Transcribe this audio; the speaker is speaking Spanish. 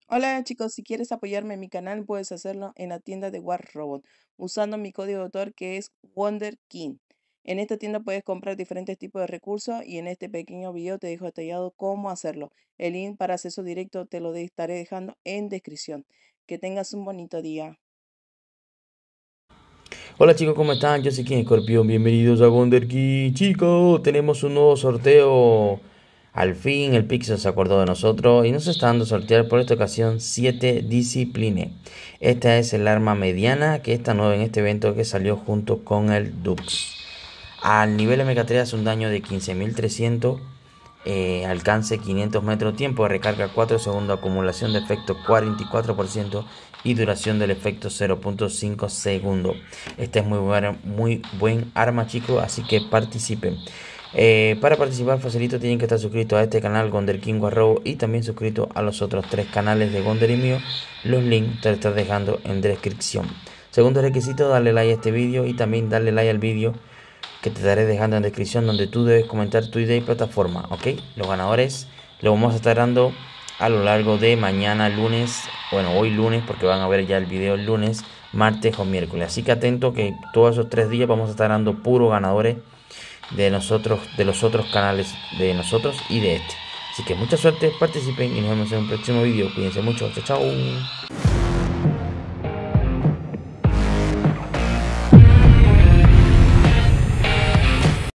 Hola chicos, si quieres apoyarme en mi canal puedes hacerlo en la tienda de War Robot usando mi código de autor que es Wonder King. En esta tienda puedes comprar diferentes tipos de recursos y en este pequeño video te dejo detallado cómo hacerlo. El link para acceso directo te lo estaré dejando en descripción. Que tengas un bonito día. Hola chicos, ¿cómo están? Yo soy King Escorpión, bienvenidos a Wonder Key. Chicos, tenemos un nuevo sorteo. Al fin el Pixel se acordó de nosotros y nos está dando a sortear por esta ocasión 7 Discipline. Esta es el arma mediana que está nueva en este evento que salió junto con el Dux. Al nivel MK3 hace un daño de 15.300, alcance 500 metros, tiempo de recarga 4 segundos, acumulación de efecto 44% y duración del efecto 0.5 segundos. Esta es muy buen arma, chicos, así que participen. Para participar facilito, tienen que estar suscritos a este canal Gonder King Warrow y también suscritos a los otros 3 canales de Gonder y mío. Los links te los estaré dejando en descripción. Segundo requisito, darle like a este vídeo y también darle like al vídeo que te estaré dejando en descripción, donde tú debes comentar tu idea y plataforma, ¿ok? Los ganadores los vamos a estar dando a lo largo de mañana lunes, bueno, hoy lunes, porque van a ver ya el video el lunes, martes o miércoles. Así que atento que todos esos 3 días vamos a estar dando puros ganadores de nosotros, de los otros canales de nosotros y de este. Así que mucha suerte, participen y nos vemos en un próximo video. Cuídense mucho, chao, chao.